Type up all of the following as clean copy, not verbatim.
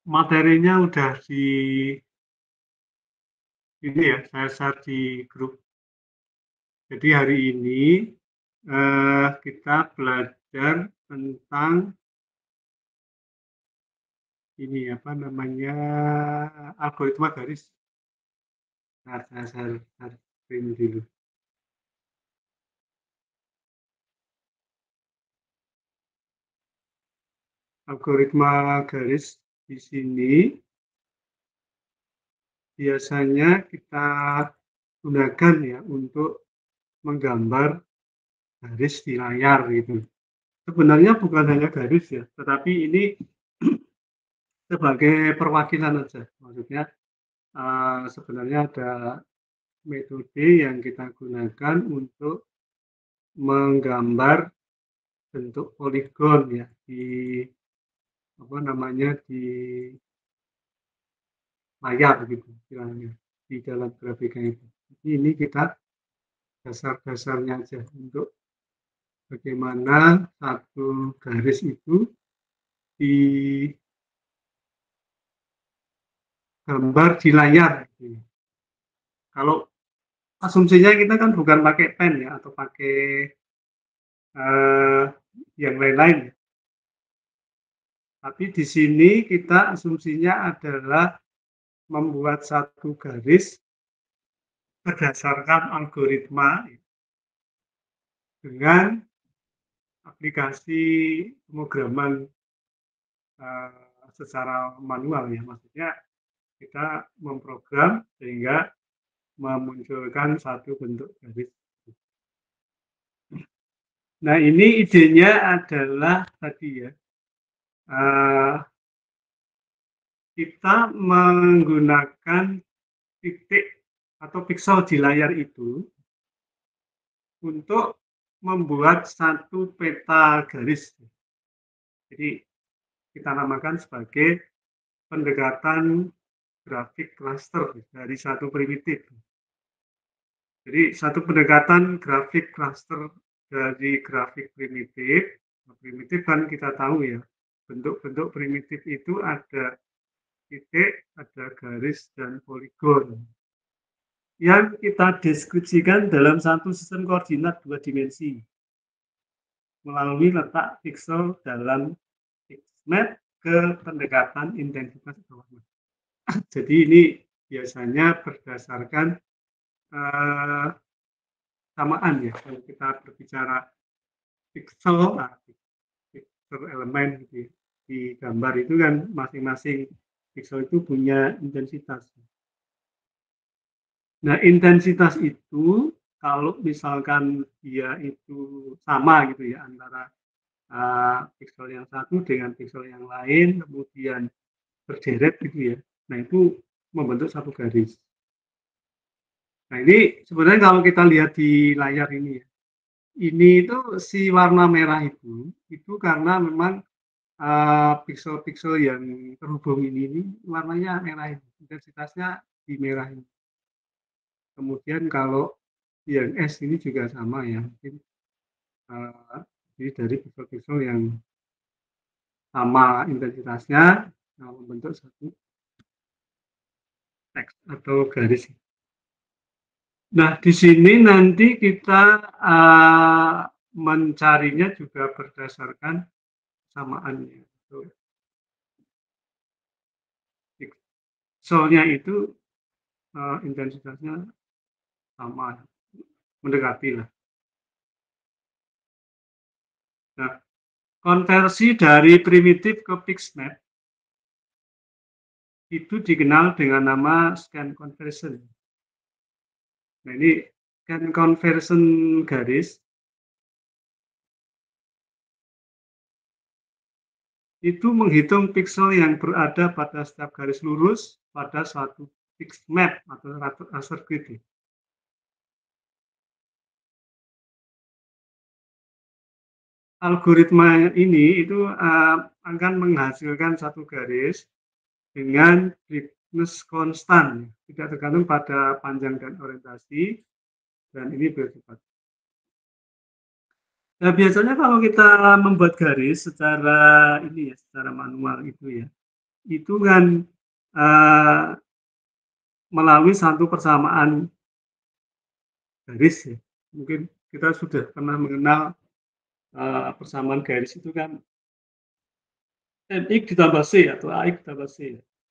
materinya udah di ini ya, saya share di grup. Jadi hari ini kita belajar tentang ini apa namanya algoritma garis. Nah, saya share screen dulu. Algoritma garis di sini biasanya kita gunakan ya untuk menggambar garis di layar gitu. Sebenarnya bukan hanya garis ya, tetapi ini sebagai perwakilan aja. Maksudnya sebenarnya ada metode yang kita gunakan untuk menggambar bentuk poligon ya di apa namanya di layar gitu istilahnya di dalam grafika itu. Jadi ini kita dasar-dasarnya aja untuk bagaimana satu garis itu digambar di layar. Kalau asumsinya kita kan bukan pakai pen ya atau pakai yang lain-lain. Tapi di sini kita asumsinya adalah membuat satu garis berdasarkan algoritma dengan aplikasi pemrograman secara manual ya, maksudnya kita memprogram sehingga memunculkan satu bentuk garis. Nah ini idenya adalah tadi ya, kita menggunakan titik atau piksel di layar itu untuk membuat satu peta garis. Jadi kita namakan sebagai pendekatan grafik klaster dari satu primitif. Jadi satu pendekatan grafik klaster dari grafik primitif. Primitif kan kita tahu ya, bentuk-bentuk primitif itu ada titik, ada garis, dan poligon yang kita deskripsikan dalam satu sistem koordinat dua dimensi melalui letak piksel dalam pixmap ke pendekatan intensitas warna. Jadi ini biasanya berdasarkan samaan ya, kalau kita berbicara piksel, piksel elemen gitu ya, di gambar itu kan masing-masing piksel itu punya intensitas. Nah, intensitas itu kalau misalkan dia itu sama gitu ya antara piksel yang satu dengan piksel yang lain, kemudian berderet gitu ya. Nah, itu membentuk satu garis. Nah, ini sebenarnya kalau kita lihat di layar ini ya, ini itu si warna merah itu karena memang piksel-piksel yang terhubung ini warnanya merah, intensitasnya di merah ini. Kemudian kalau yang S ini juga sama ya, mungkin jadi dari piksel-piksel yang sama intensitasnya membentuk satu teks atau garis. Nah, di sini nanti kita mencarinya juga berdasarkan samaannya. Pikselnya itu intensitasnya sama, mendekati lah. Nah, konversi dari primitif ke pixmap itu dikenal dengan nama scan conversion. Nah, ini scan conversion garis itu menghitung piksel yang berada pada setiap garis lurus pada suatu pixmap atau raster grid. Algoritma ini itu akan menghasilkan satu garis dengan brightness konstan, tidak tergantung pada panjang dan orientasi, dan ini bersifat. Nah, biasanya kalau kita membuat garis secara ini ya, secara manual itu ya, itu kan, eee, melalui satu persamaan garis ya. Mungkin kita sudah pernah mengenal, persamaan garis itu kan MX ditambah C atau AX ditambah C,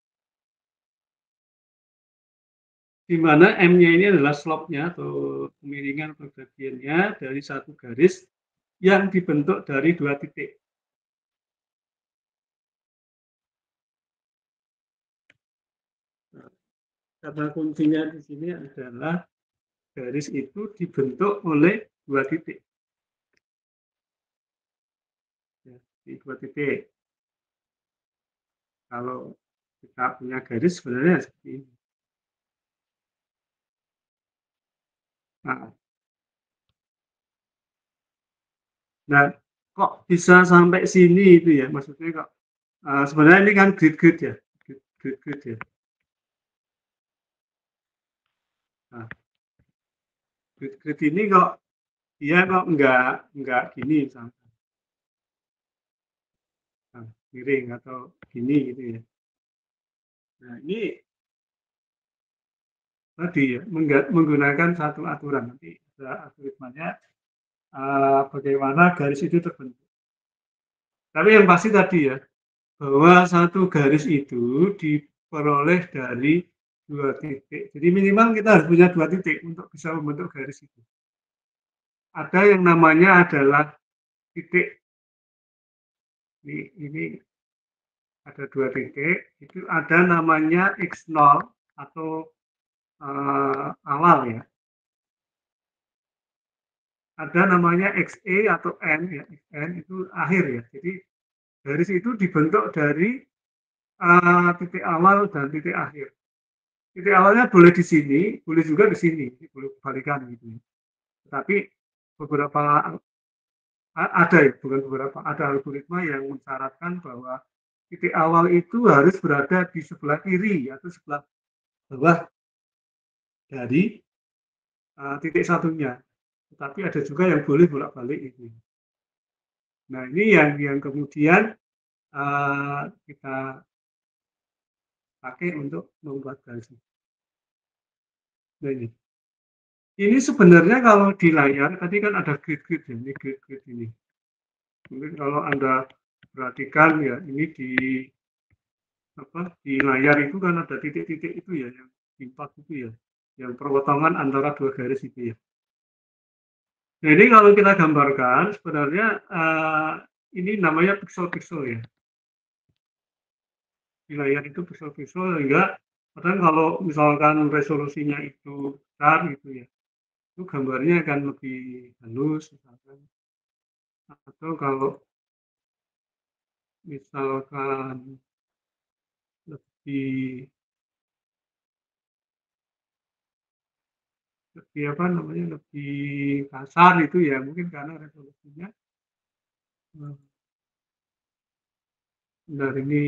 di mana M-nya ini adalah slope-nya atau kemiringan atau gradiennya dari satu garis yang dibentuk dari 2 titik. Nah, kata kuncinya di sini adalah garis itu dibentuk oleh 2 titik, ya, di 2 titik. Kalau kita punya garis sebenarnya seperti ini. Nah, nah, kok bisa sampai sini itu ya, maksudnya kok, sebenarnya ini kan grid-grid ya, grid-grid ya. Nah, grid-grid ini kok dia kok nggak gini misalnya, nah, miring atau gini gitu ya. Nah, ini tadi ya, menggunakan satu aturan, nanti ada algoritmanya, bagaimana garis itu terbentuk. Tapi yang pasti tadi ya, bahwa satu garis itu diperoleh dari 2 titik. Jadi minimal kita harus punya 2 titik untuk bisa membentuk garis itu. Ada yang namanya adalah titik, ini ada 2 titik, itu ada namanya X0 atau awal ya. Ada namanya XE atau N ya, N itu akhir ya. Jadi garis itu dibentuk dari titik awal dan titik akhir. Titik awalnya boleh di sini, boleh juga di sini, boleh balikan gitu. Tapi beberapa ada ya, bukan beberapa, ada algoritma yang mensyaratkan bahwa titik awal itu harus berada di sebelah kiri atau sebelah bawah dari titik satunya. Tetapi ada juga yang boleh bolak-balik itu. Nah, ini yang kemudian kita pakai untuk membuat garis. Nah, ini sebenarnya kalau di layar tadi kan ada grid-grid ya, ini grid-grid ini. Mungkin kalau Anda perhatikan ya, ini di layar itu kan ada titik-titik itu ya, yang empat itu ya, yang perpotongan antara dua garis itu ya. Nah, ini kalau kita gambarkan sebenarnya ini namanya pixel-pixel ya. Di layar itu pixel-pixel sehingga kadang kalau misalkan resolusinya itu besar gitu ya, itu gambarnya akan lebih halus misalkan. Atau kalau misalkan lebih lebih apa namanya, lebih kasar itu ya mungkin karena resolusinya, benar ini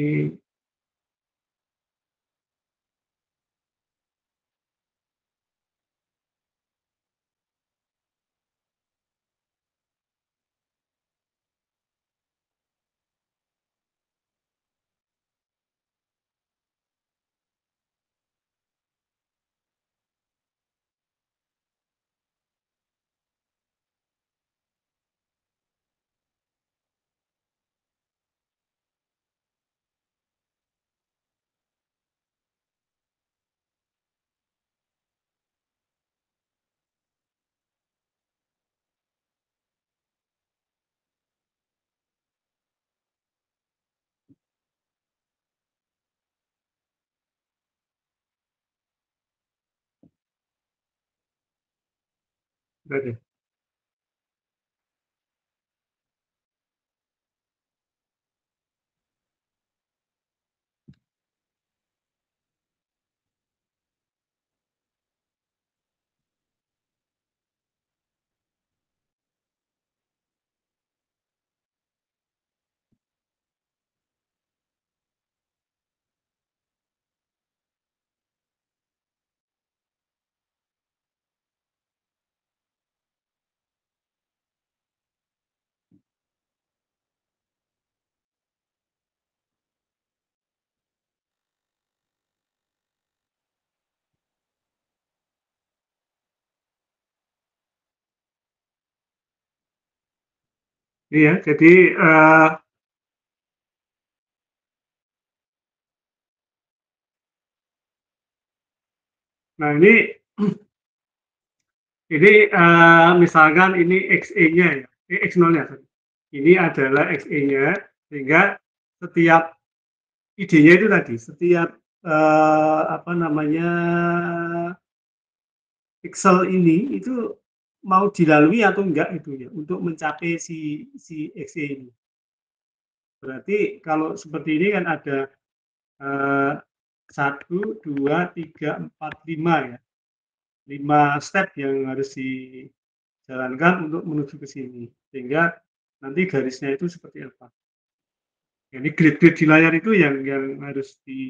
udah deh. Iya, jadi nah ini misalkan ini XE-nya ya, X0-nya. Ini adalah XE-nya, sehingga setiap idenya itu tadi, setiap apa namanya pixel ini itu mau dilalui atau enggak itu ya untuk mencapai si XE ini. Berarti kalau seperti ini kan ada eh, 1, 2, 3, 4, 5 ya. 5 step yang harus dijalankan untuk menuju ke sini. Sehingga nanti garisnya itu seperti apa. Jadi grid-grid di layar itu yang harus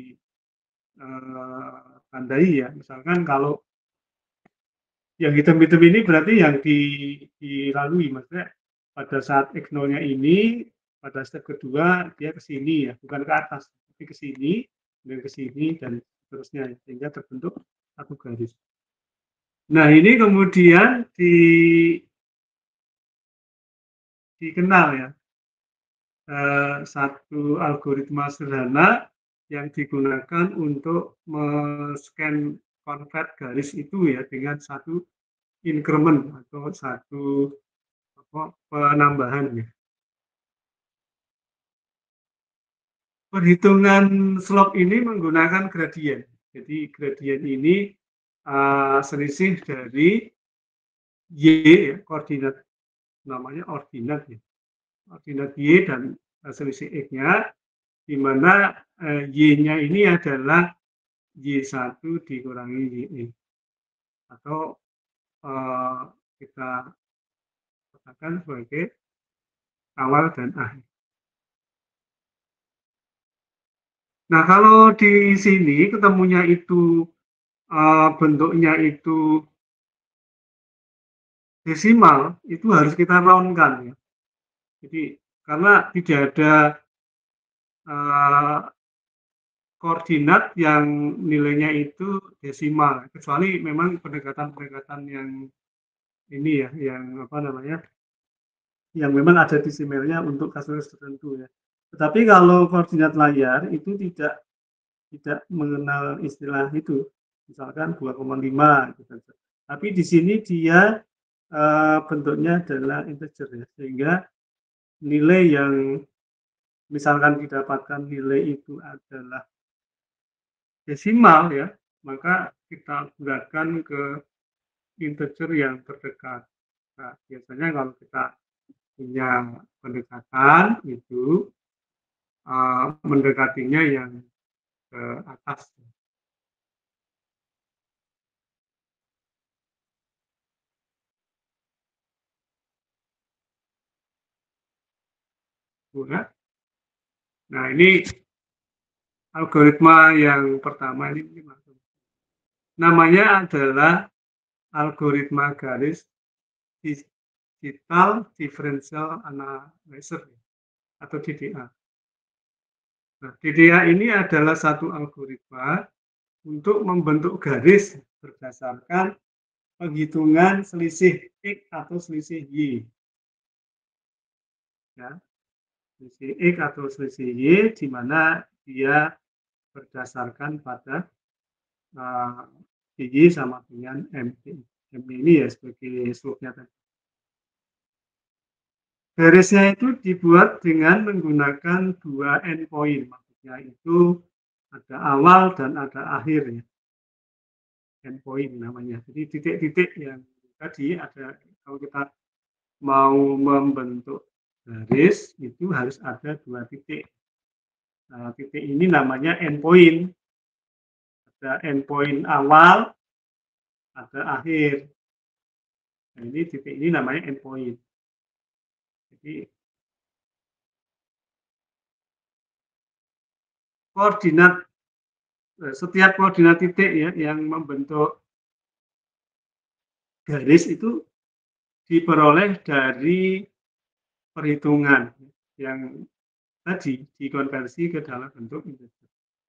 ditandai ya. Misalkan kalau yang hitam-hitam ini berarti yang dilalui, maksudnya pada saat X0-nya ini, pada step kedua dia ke sini ya, bukan ke atas, tapi ke sini, dan ke sini, dan seterusnya, sehingga terbentuk satu garis. Nah ini kemudian dikenal ya, satu algoritma sederhana yang digunakan untuk men-scan convert garis itu ya dengan satu increment atau satu penambahan ya. Perhitungan slope ini menggunakan gradien. Jadi gradien ini selisih dari y ya, koordinat namanya ordinat ya. Ordinat y dan selisih x-nya, di mana y-nya ini adalah y1 dikurangi y atau kita katakan sebagai awal dan akhir. Nah, kalau di sini ketemunya itu bentuknya itu desimal, itu harus kita roundkan ya. Jadi karena tidak ada koordinat yang nilainya itu desimal, kecuali memang pendekatan-pendekatan yang ini ya, yang apa namanya, yang memang ada desimalnya untuk kasus tertentu ya. Tetapi kalau koordinat layar itu tidak mengenal istilah itu, misalkan 2,5 gitu. Tapi di sini dia bentuknya adalah integer ya, sehingga nilai yang misalkan didapatkan nilai itu adalah desimal ya, maka kita bulatkan ke integer yang terdekat. Nah, biasanya kalau kita punya pendekatan itu mendekatinya yang ke atas. Bulat. Nah, ini algoritma yang pertama ini namanya adalah algoritma garis digital differential analyzer atau DDA. Nah, DDA ini adalah satu algoritma untuk membentuk garis berdasarkan penghitungan selisih X atau selisih Y. Ya, selisih X atau selisih Y, di mana dia berdasarkan pada Y sama dengan M. M ini ya sebagai slope-nya tadi. Garisnya itu dibuat dengan menggunakan dua endpoint, maksudnya itu ada awal dan ada akhir ya. Endpoint namanya. Jadi titik-titik yang tadi ada, kalau kita mau membentuk garis itu harus ada dua titik. Nah, titik ini namanya endpoint. Ada endpoint awal, ada akhir. Nah, ini titik ini namanya endpoint. Jadi koordinat setiap koordinat titik ya yang membentuk garis itu diperoleh dari perhitungan yang tadi dikonversi ke dalam bentuk integer.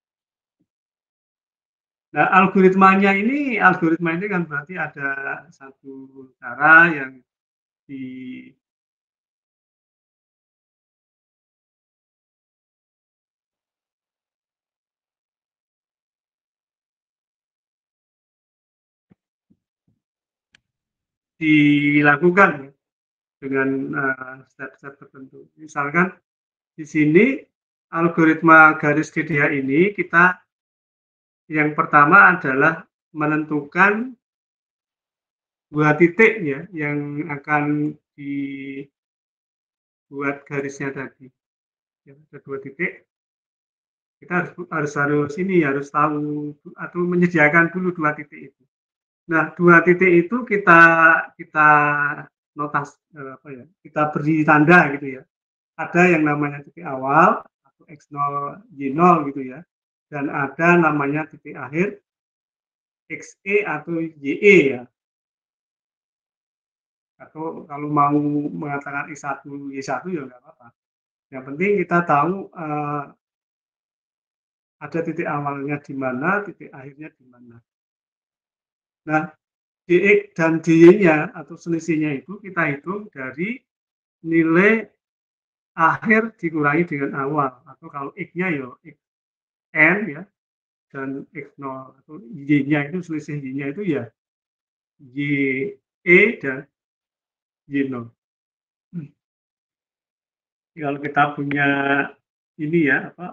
Nah, algoritma ini kan berarti ada satu cara yang dilakukan ya dengan step-step tertentu. Misalkan di sini algoritma garis GDH ini kita yang pertama adalah menentukan 2 titik ya yang akan dibuat garisnya tadi. Ya, ada 2 titik. Kita harus ini harus tahu atau menyediakan dulu 2 titik itu. Nah, 2 titik itu kita apa ya, kita beri tanda gitu ya. Ada yang namanya titik awal atau X0, Y0 gitu ya. Dan ada namanya titik akhir XE atau YE ya. Atau kalau mau mengatakan I1, Y1 ya nggak apa-apa. Yang penting kita tahu ada titik awalnya di mana, titik akhirnya di mana. Nah, DX dan DY-nya atau selisihnya itu kita hitung dari nilai akhir dikurangi dengan awal, atau kalau X-nya ya Xn ya, dan X0 atau Y-nya itu selisih Y-nya itu ya YE dan Y0. Kalau kita punya ini ya apa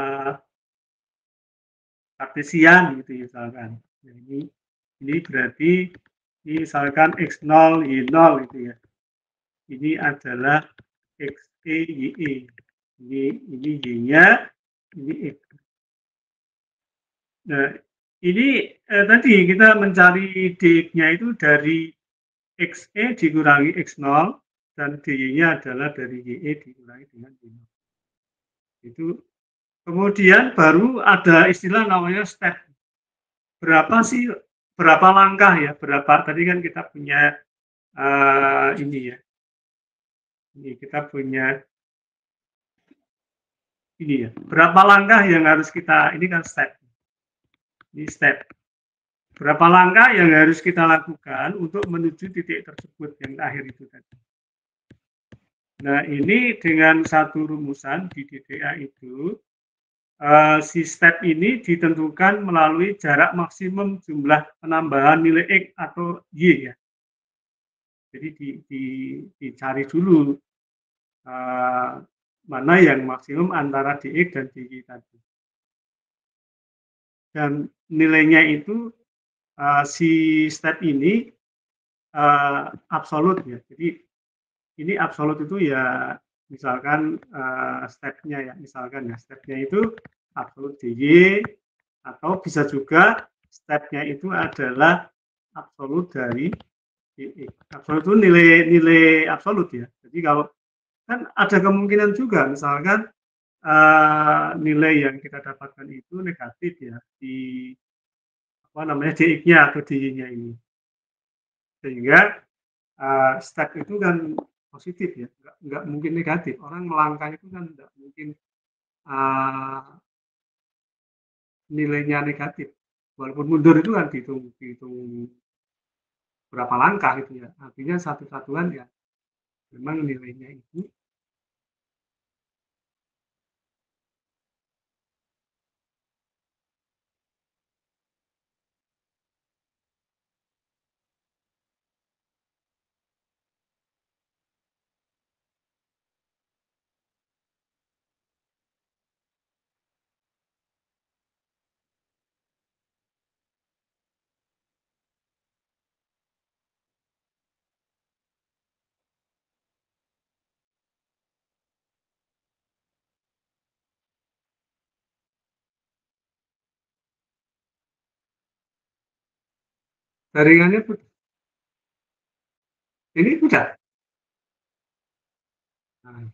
Kartesian gitu misalkan. Nah, ini berarti misalkan X0 Y0 gitu ya. Ini adalah XE YE. Ini Y-nya, ini X. Nah, ini tadi kita mencari DX-nya itu dari XE dikurangi X0 dan DY-nya adalah dari YE dikurangi dengan Y0. Itu kemudian baru ada istilah namanya step. Berapa langkah ya? Tadi kan kita punya ini ya. Ini kita punya ini ya. Berapa langkah yang harus kita, ini kan step. Ini step. Berapa langkah yang harus kita lakukan untuk menuju titik tersebut yang akhir itu tadi. Nah, ini dengan satu rumusan di DDA itu, si step ini ditentukan melalui jarak maksimum jumlah penambahan nilai X atau Y ya. Jadi dicari dulu mana yang maksimum antara DX dan DY tadi. Dan nilainya itu si step ini absolut ya. Jadi ini absolut itu ya misalkan stepnya ya, misalkan ya stepnya itu absolut DY, atau bisa juga stepnya itu adalah absolut dari DX. Absolut itu nilai absolut ya. Jadi kalau kan ada kemungkinan juga misalkan nilai yang kita dapatkan itu negatif ya di apa namanya DX-nya atau DY-nya ini, sehingga step itu kan positif ya, nggak mungkin negatif. Orang melangkah itu kan nggak mungkin nilainya negatif, walaupun mundur itu kan dihitung berapa langkah itu ya, artinya satu satuan ya memang nilainya itu. Jaringannya putus. Ini sudah. Nah,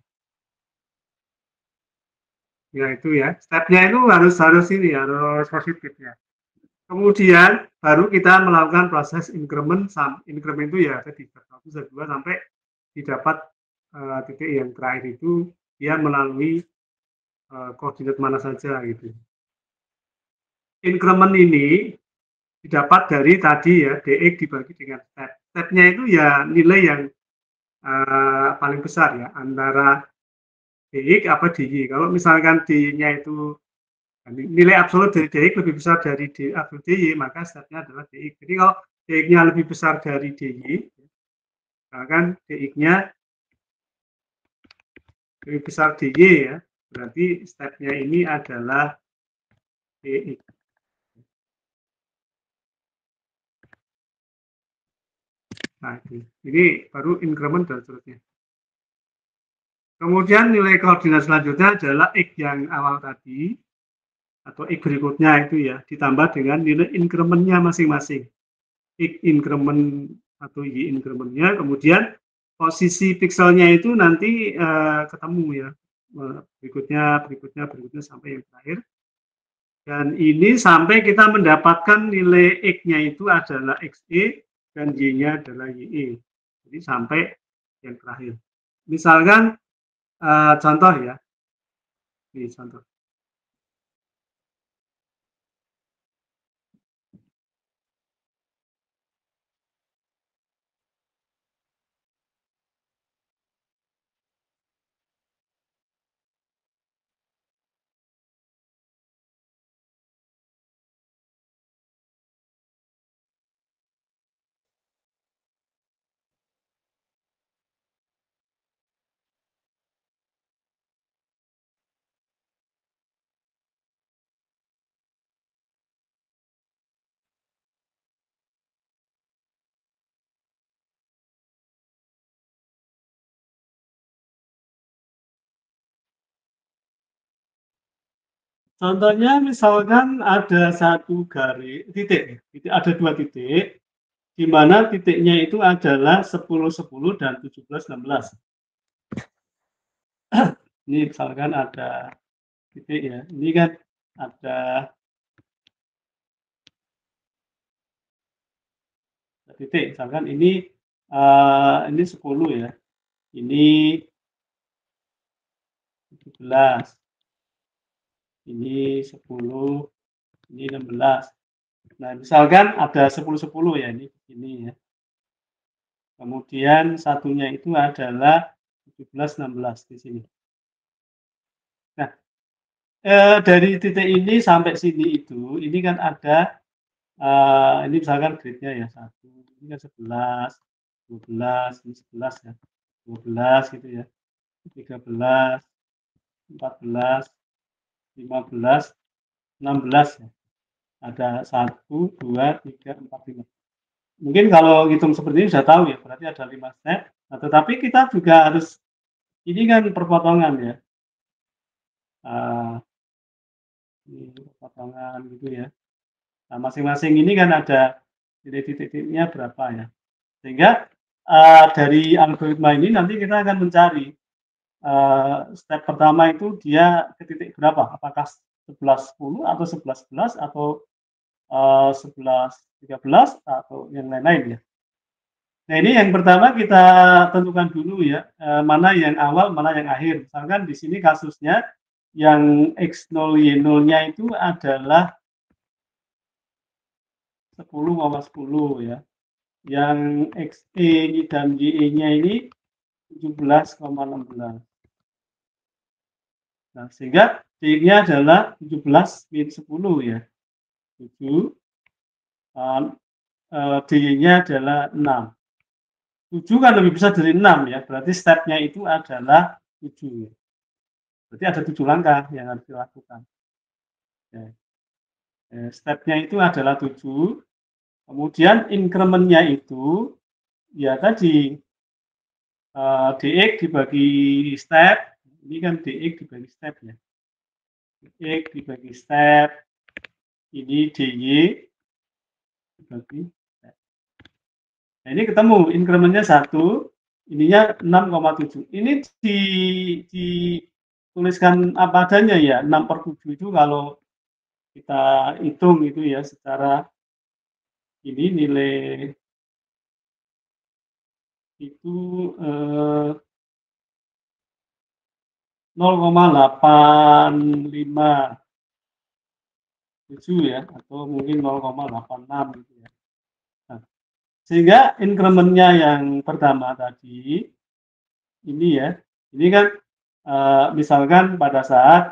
ya itu ya, stepnya itu harus ini harus positif ya. Kemudian baru kita melakukan proses increment. Increment itu ya ada di step 1, step 2 sampai didapat titik yang terakhir itu dia melalui koordinat mana saja gitu. Increment ini didapat dari tadi ya DX dibagi dengan step. Stepnya itu ya nilai yang paling besar ya antara DX apa DY. Kalau misalkan DY-nya itu nilai absolut dari DX lebih besar dari absolut DY, maka stepnya adalah DX. Jadi kalau DX-nya lebih besar dari DY, misalkan dx-nya lebih besar dy ya, berarti stepnya ini adalah dx. Nah, ini baru increment dan seterusnya. Kemudian nilai koordinat selanjutnya adalah X yang awal tadi, atau X berikutnya itu ya, ditambah dengan nilai incrementnya masing-masing. X increment atau Y incrementnya, kemudian posisi pikselnya itu nanti ketemu ya, berikutnya sampai yang terakhir. Dan ini sampai kita mendapatkan nilai X-nya itu adalah XE dan Y-nya adalah YE. Jadi sampai yang terakhir. Misalkan contoh ya, ini contoh. Contohnya misalkan ada satu garis titik, ada dua titik, di mana titiknya itu adalah 10, 10 dan 17, 16. Ini misalkan ada titik ya, ini kan ada titik, misalkan ini 10 ya, ini 17, ini 10, ini 16. Nah, misalkan ada 10, 10 ya, ini ya. Kemudian satunya itu adalah 17, 16 di sini. Nah, dari titik ini sampai sini itu, ini kan ada, ini misalkan gridnya ya, 1, ini kan 11, 12, ini 11 ya, 12 gitu ya, 13, 14, 15, 16 ya. Ada 1, 2, 3, 4, 5. Mungkin kalau hitung seperti ini sudah tahu ya, berarti ada 5 step. Nah, tetapi kita juga harus, ini kan perpotongan ya. Ini perpotongan gitu ya. Nah, masing-masing ini kan ada titik-titiknya berapa ya. Sehingga dari algoritma ini nanti kita akan mencari step pertama itu dia ke titik berapa? Apakah 11, 10 atau 11, 11 atau 11, 13 atau yang lain-lain ya. Nah, ini yang pertama kita tentukan dulu ya, mana yang awal, mana yang akhir. Misalkan di sini kasusnya yang X0, Y0-nya itu adalah 10,10 ya. Yang XE dan YE-nya ini 17,16. Nah, sehingga D-nya adalah 17 min 10 ya. 7. D-nya adalah 6. 7 kan lebih besar dari 6 ya, berarti step-nya itu adalah 7. Berarti ada 7 langkah yang harus dilakukan. Ya. Step-nya itu adalah 7. Kemudian increment-nya itu ya tadi dx dibagi step, ini kan dx dibagi step ya. Dx dibagi step, ini dy dibagi step. Nah, ini ketemu increment-nya 1, ininya 6,7. Ini dituliskan apa adanya ya, 6/7 itu kalau kita hitung itu ya secara ini nilai itu 0,857 ya, atau mungkin 0,86 gitu ya. Nah, sehingga increment-nya yang pertama tadi ini ya, ini kan misalkan pada saat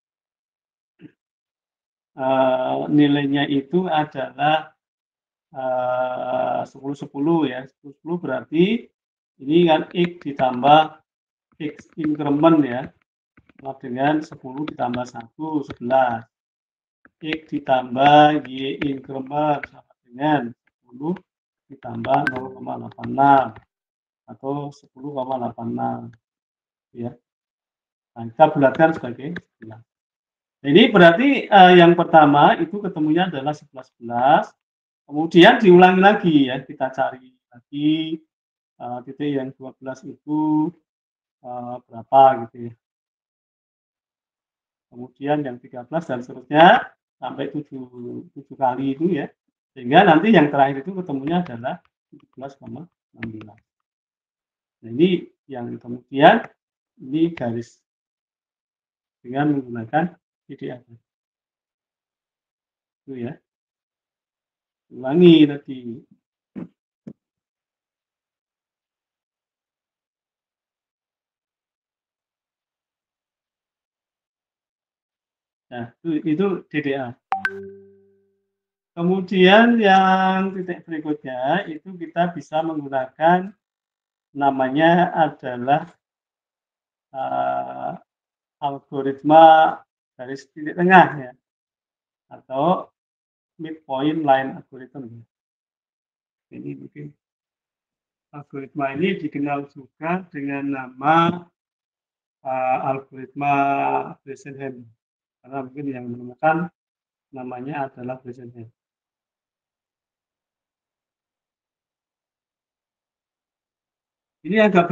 nilainya itu adalah 10, 10 ya, 10, 10 berarti Ini kan X ditambah X increment ya, sama dengan 10 ditambah 1, 11. X ditambah Y increment sama dengan 10 ditambah 0,86 atau 10,86 ya. Nah, kita bulatkan sebagai 11. Nah, ini berarti yang pertama itu ketemunya adalah 11, kemudian diulangi lagi ya, kita cari lagi titik yang 12 itu berapa gitu ya. Kemudian yang 13 dan seterusnya sampai 7 kali itu ya. Sehingga nanti yang terakhir itu ketemunya adalah 17,16. Nah, ini yang kemudian ini garis dengan menggunakan VDA. Itu ya. Ulangi tadi. Nah, itu DDA. Kemudian yang titik berikutnya itu kita bisa menggunakan namanya adalah algoritma garis titik tengah ya, atau midpoint line algorithm. Ini mungkin algoritma ini dikenal juga dengan nama algoritma Bresenham, karena mungkin yang menemukan namanya adalah Bresenham. Ini agak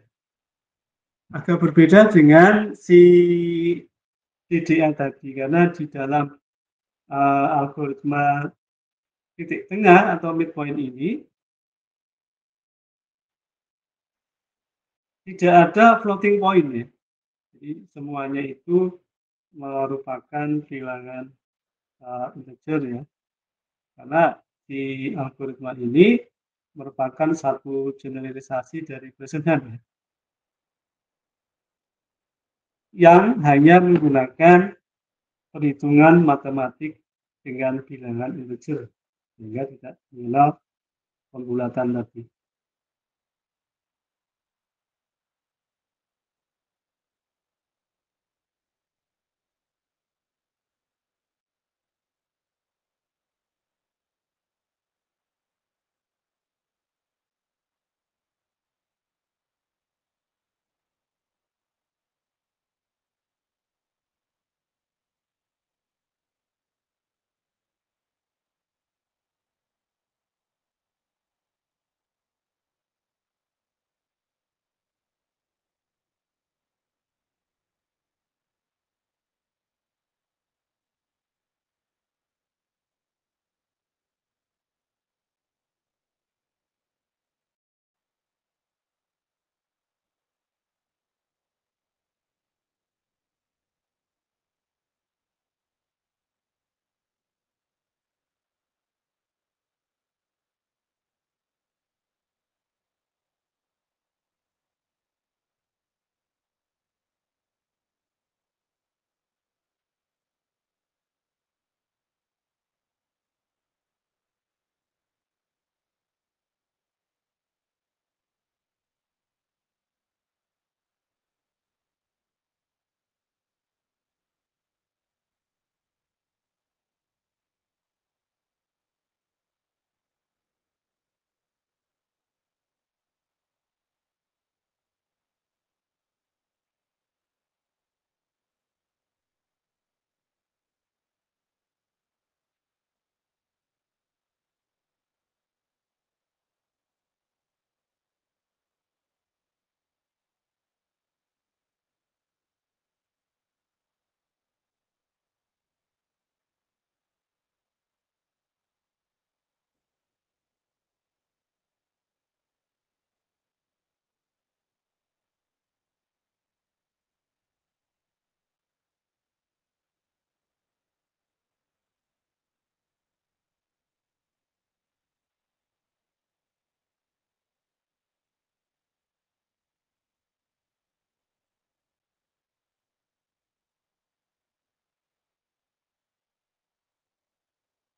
berbeda dengan si DDA tadi, karena di dalam algoritma titik tengah atau midpoint ini tidak ada floating point ya. Jadi semuanya itu merupakan bilangan integer ya. Karena di algoritma ini merupakan satu generalisasi dari Bresenham ya, yang hanya menggunakan perhitungan matematik dengan bilangan integer sehingga tidak mengenal pembulatan tadi.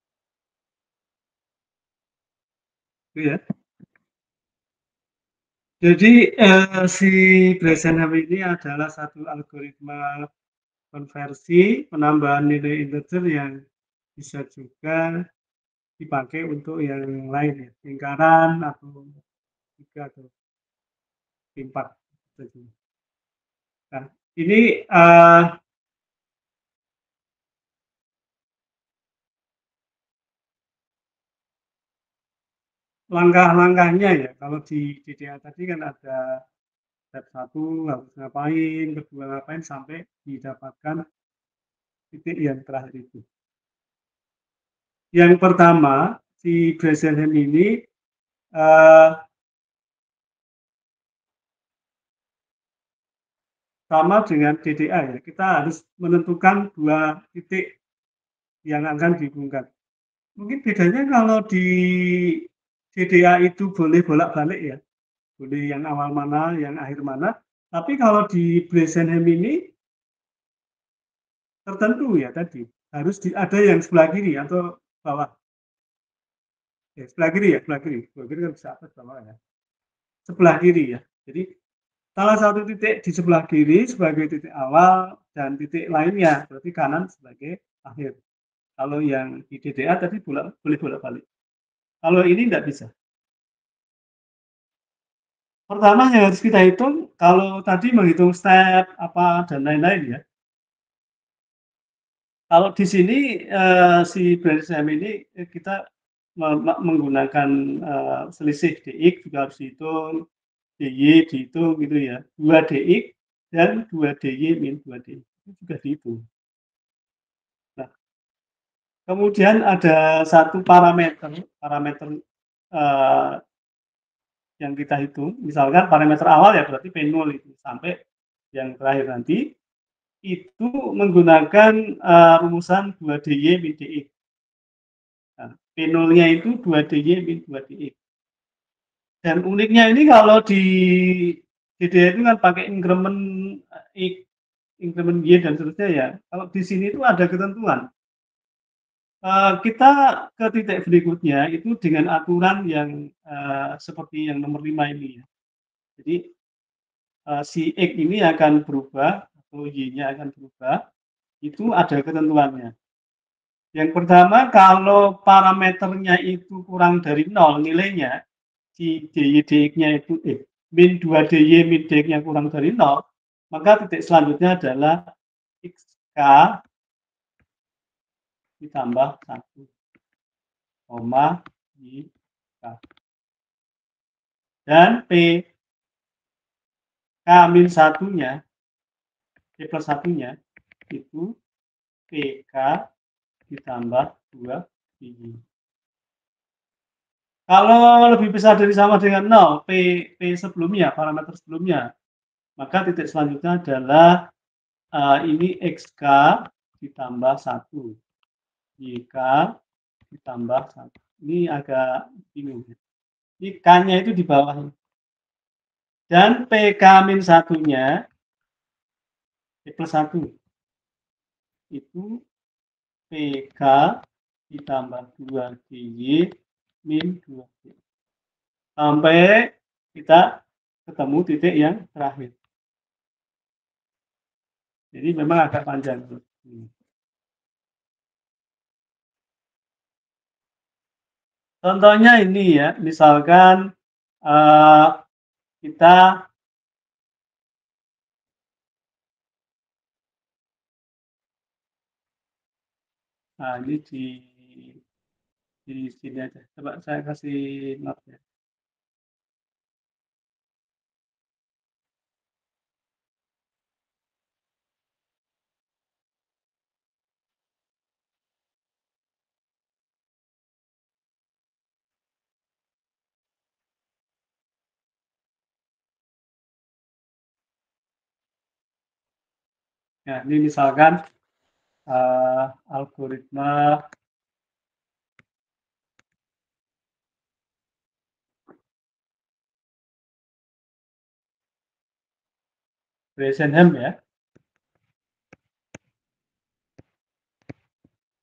Itu ya. Jadi si Bresenham ini adalah satu algoritma konversi penambahan nilai integer yang bisa juga dipakai untuk yang lain ya, lingkaran atau tiga atau empat. Nah, ini langkah-langkahnya ya. Kalau di DDA tadi kan ada step 1 harus ngapain, kedua ngapain sampai didapatkan titik yang terakhir itu. Yang pertama, si Bresenham ini sama dengan DDA ya. Kita harus menentukan dua titik yang akan dihubungkan. Mungkin bedanya kalau di DDA itu boleh bolak-balik ya. Boleh yang awal mana, yang akhir mana. Tapi kalau di Bresenham ini tertentu ya tadi. Harus ada yang sebelah kiri atau bawah. Ya, sebelah kiri ya, sebelah kiri. Sebelah kiri kan bisa atas bawah ya. Sebelah kiri ya. Jadi salah satu titik di sebelah kiri sebagai titik awal dan titik lainnya berarti kanan sebagai akhir. Kalau yang di DDA tadi boleh bolak-balik. Kalau ini nggak bisa. Pertama yang harus kita hitung, kalau tadi menghitung step apa dan lain-lain ya. Kalau di sini si Bresenham ini kita menggunakan selisih DX juga harus dihitung, DY dihitung gitu ya. 2 DX dan 2 DY min 2 DX itu juga dihitung. Nah, kemudian ada satu parameter yang kita hitung. Misalkan parameter awal ya berarti P0 itu sampai yang terakhir nanti itu menggunakan rumusan 2DY min DX. Nah, P0-nya itu 2DY min 2DX. Dan uniknya ini kalau di DDA itu kan pakai increment X, increment Y dan seterusnya ya. Kalau di sini itu ada ketentuan. Kita ke titik berikutnya itu dengan aturan yang seperti yang nomor 5 ini ya. Jadi si X ini akan berubah atau Y-nya akan berubah, itu ada ketentuannya. Yang pertama, kalau parameternya itu kurang dari 0 nilainya, si DY DX-nya itu min 2 DY min DX yang kurang dari 0, maka titik selanjutnya adalah XK ditambah 1, YK. Dan P K min satunya, P plus satunya, itu PK ditambah 2 PY. Kalau lebih besar dari sama dengan 0, P sebelumnya, parameter sebelumnya, maka titik selanjutnya adalah ini XK ditambah 1, YK ditambah 1. Ini agak bingung. Ini K-nya itu di bawah. Dan PK min satunya, P plus 1, itu PK ditambah 2 DY min 2 DY. Sampai kita ketemu titik yang terakhir. Jadi memang agak panjang. Contohnya ini ya, misalkan kita ini di sini aja. Coba saya kasih note ya. Ya, ini misalkan algoritma Bresenham ya.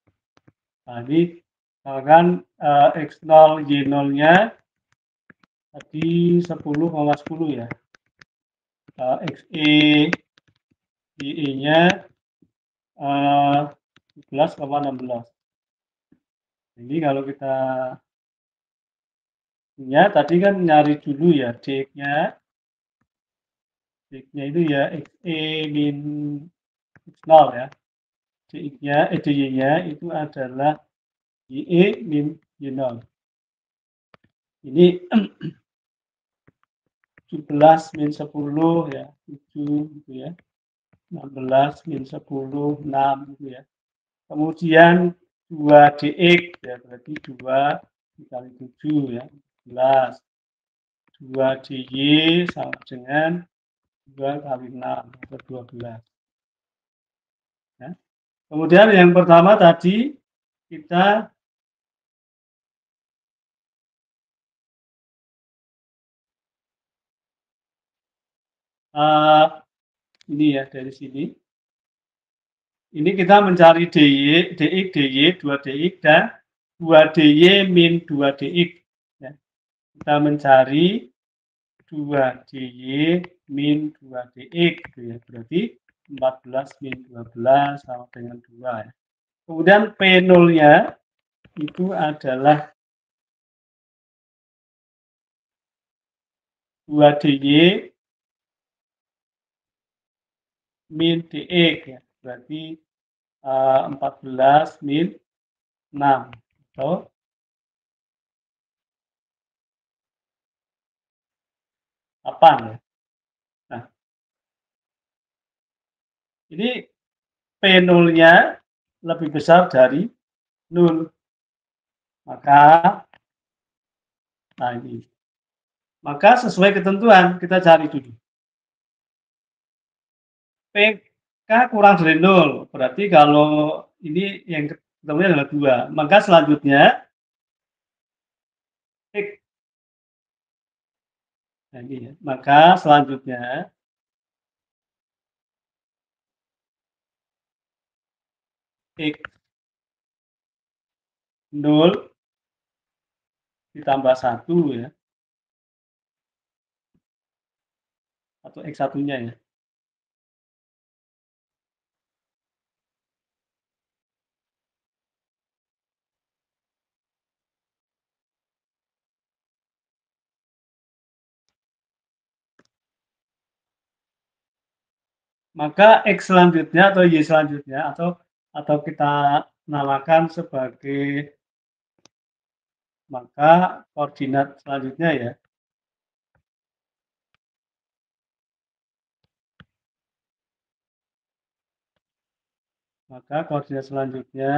Nah, ini misalkan X0, Y0-nya tadi 10,10 ya. XE YE-nya 11,16. Ini kalau kita punya tadi kan nyari dulu ya DX-nya. DX-nya itu ya XE min X0 ya. DX-nya, DY-nya itu adalah YE min Y0. Ini 17 min 10 ya, 7 gitu ya. 16 min 10, 6 gitu ya. Kemudian 2 DX ya, berarti 2 dikali 7 ya, 11. 2 DY sama dengan 2 kali 6 atau 12. Ya. Kemudian yang pertama tadi kita ini ya dari sini. Ini kita mencari DY, DX, DY, 2 DX dan 2 DY min 2 DX. Ya. Kita mencari 2 DY min 2 DX. Gitu ya. Berarti 14 min 12 sama dengan 2. Ya. Kemudian P0-nya itu adalah 2 DY min DX. Ya. Berarti 14 min 6. Atau ya. Nah, ini P0-nya lebih besar dari 0. Maka, nah ini. Maka sesuai ketentuan, kita cari dulu. PK kurang dari 0. Berarti kalau ini yang ketemunya adalah 2. Maka selanjutnya, X. Nah, ini ya. Maka selanjutnya, X 0 ditambah 1 ya. Atau X1-nya ya. Maka X selanjutnya atau Y selanjutnya atau kita namakan sebagai maka koordinat selanjutnya ya. Maka koordinat selanjutnya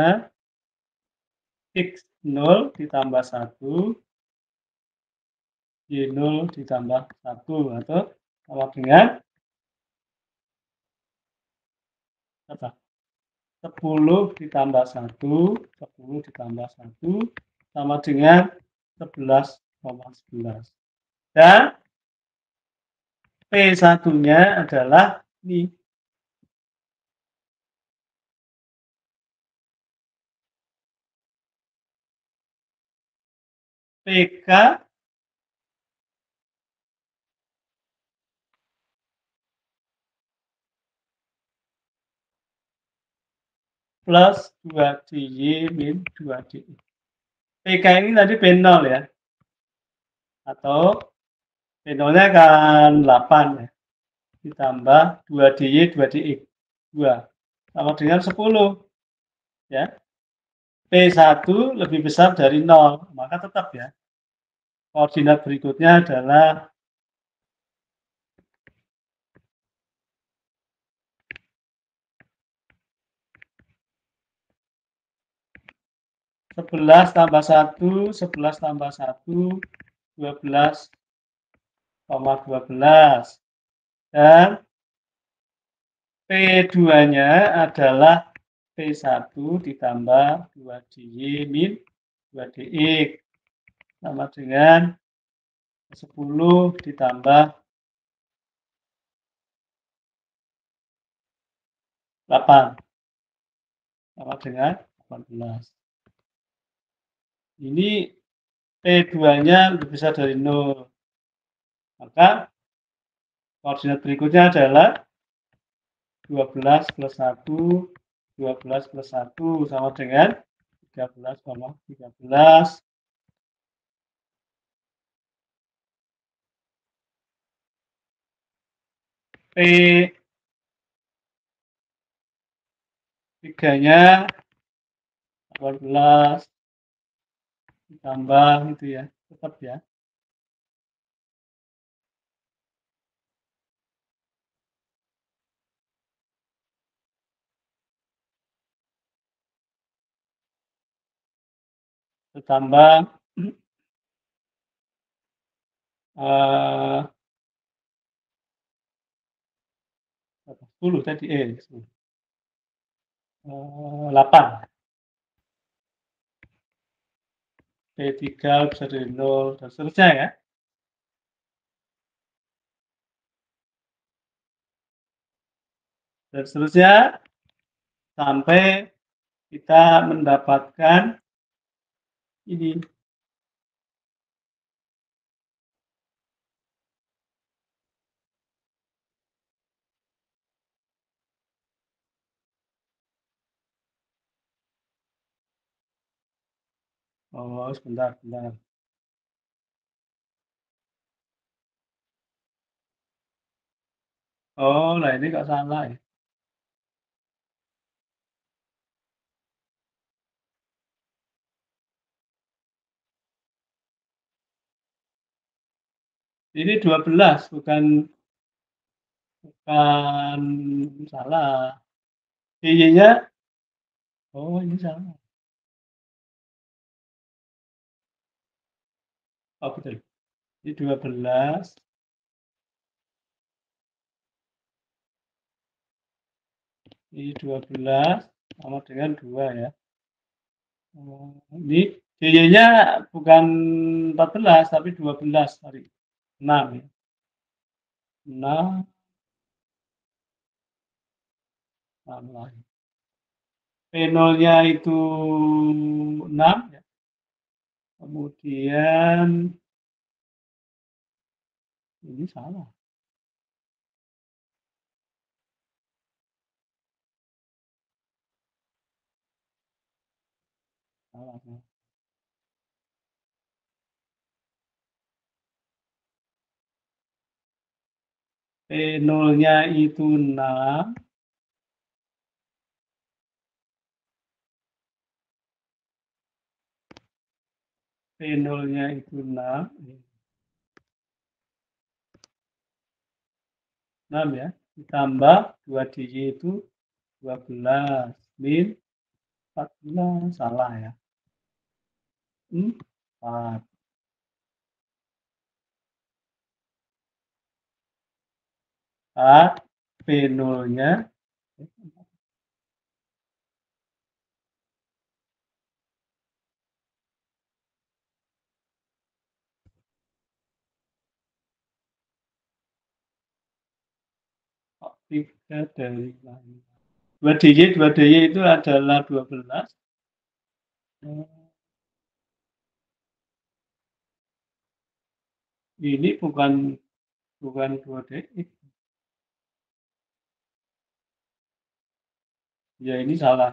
X0 ditambah 1, Y0 ditambah 1 atau sama dengan apa? 10 ditambah 1, 10 ditambah 1 sama dengan 11,11. Dan P1-nya adalah ini. PK plus 2 DY min 2 DX. PK ini tadi P0 ya. Atau P0-nya kan 8 ya. Ditambah 2 DY, 2 DX. 2. Sama dengan 10. Ya. P1 lebih besar dari 0. Maka tetap ya. Koordinat berikutnya adalah 11 tambah 1, 11 tambah 1, 12,12. Dan P2-nya adalah P1 ditambah 2 DY min 2 DX. Sama dengan 10 ditambah 8. Sama dengan 18. Ini P2-nya lebih besar dari 0. Maka koordinat berikutnya adalah 12 plus 1, 12 plus 1 sama dengan 13,13. P 3-nya 14 ditambah itu ya, tetap ya. Ditambah 10 tadi, 8. P3 bisa dari 0 dan seterusnya ya. Dan seterusnya sampai kita mendapatkan ini. Oh, sebentar. Oh, nah ini kok salah ya. Ini 12, bukan salah. Y-nya, oh ini salah. Oh betul. Ini 12. Ini 12 sama dengan 2 ya. Ini Y-nya bukan 14 tapi 12 sorry. 6 ya. 6 salah. P0-nya itu 6 ya. Kemudian ini salah. Salah. P0-nya itu 6. P0-nya itu 6. 6 ya. Ditambah 2DJ itu 12. Min 14. Salah ya. 4. P0-nya tiga dari 2DJ itu adalah 12. Ini bukan 2DX. Ya ini salah.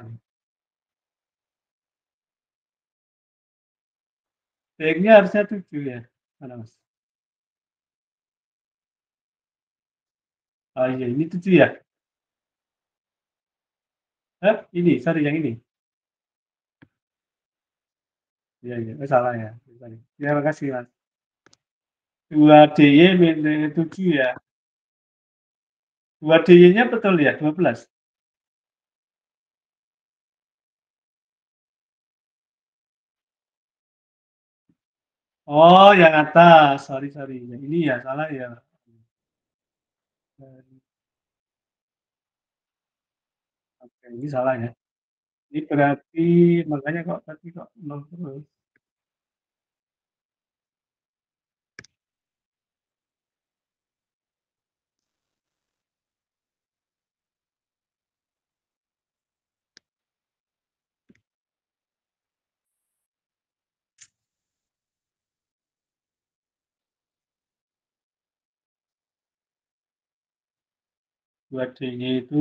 DX-nya harusnya 7 ya. Mana Mas? Oh iya, ini 7 ya? Ini, sorry yang ini. Iya, salah ya. Terima kasih Mas. 2DY min 7 ya. 2DY-nya betul ya, 12. Oh, yang atas. Sorry. Yang ini ya, salah ya. Oke, ini salah ya. Ini berarti makanya kok tadi kok 0 terus. 2DY itu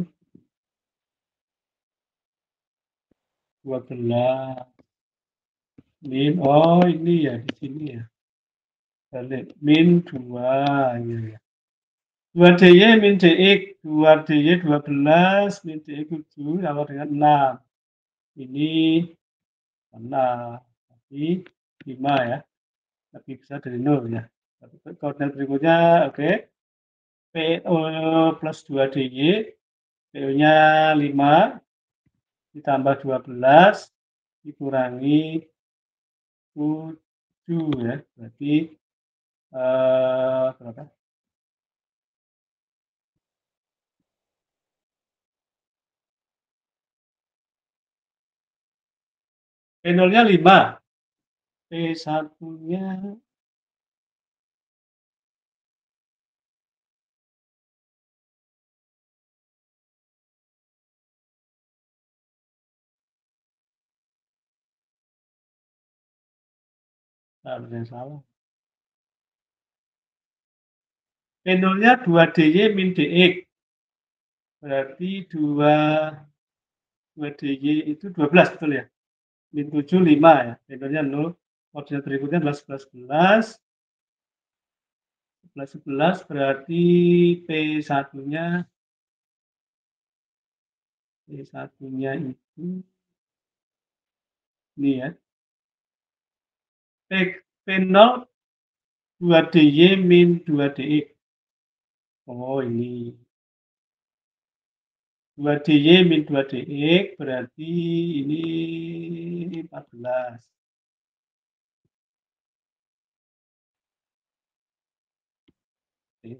12. Min, oh ini ya di sini ya. Balik, min 2, ya. 2DY min DX, 2DY 12, min DX 7, sama dengan 6. Ini 6, tapi 5 ya. Lebih besar dari 0 ya. Koordinat berikutnya, oke. PO plus 2DY, PO-nya 5, ditambah 12, dikurangi 7 ya. Berarti berapa? P0-nya 5. P1-nya ada yang salah. P0-nya 2DY min DX. Berarti 2DY itu 12, betul ya? Min 7, 5 ya. P0-nya 0. Koordinat berikutnya adalah 11, 11 berarti P1-nya itu ini ya. P0 2DY min 2DX. Oh, ini 2DY min 2DX berarti ini 14. Oke.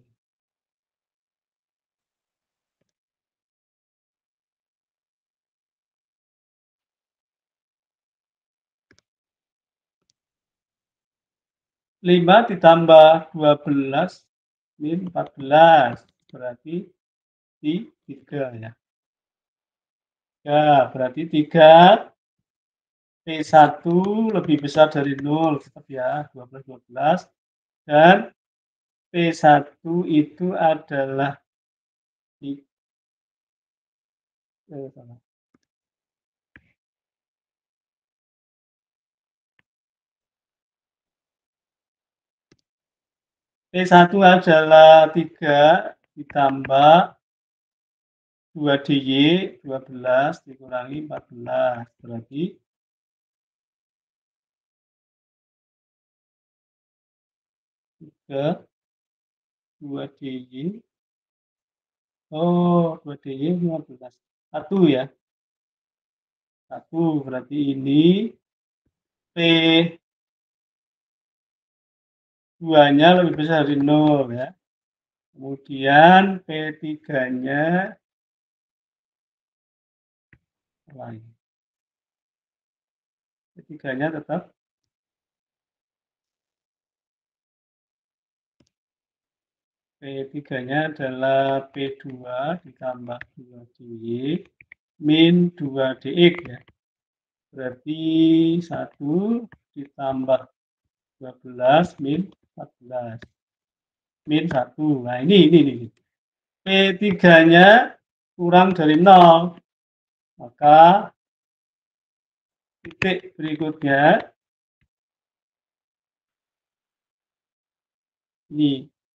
5 ditambah 12 min 14 berarti 3 ya. Ya, berarti 3 P1 lebih besar dari 0 tetap ya, 12 dan P1 itu adalah P1 adalah 3 ditambah 2DY 12 dikurangi 14 berarti 3 2DY, oh 2DY 15, 1 ya, 1 berarti ini P2-nya lebih besar dari 0 ya. Kemudian P3-nya P3-nya tetap P3-nya adalah P2 ditambah 2DY min 2DX ya. Berarti 1 ditambah 12 min 14. Min 1. Nah, ini. P3-nya kurang dari 0. Maka titik berikutnya ini